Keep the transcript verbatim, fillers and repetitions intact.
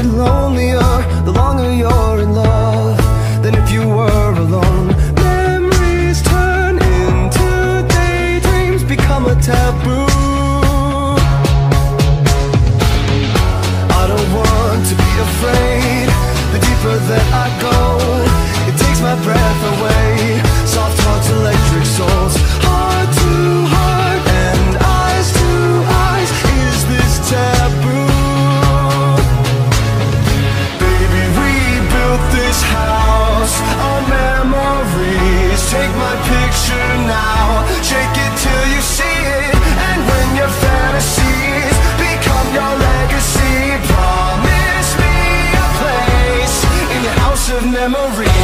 get lonelier the longer you're in love than if you were alone. Memories turn into daydreams, become a taboo. I don't want to be afraid. The deeper that I go, it takes my breath away. Soft hearts, electric souls, heart to heart and eyes to eyes. Is this taboo? Baby, we built this house on memories. Take my picture now, shake it till you see it. And when your fantasies become your legacy, promise me a place in your house of memories.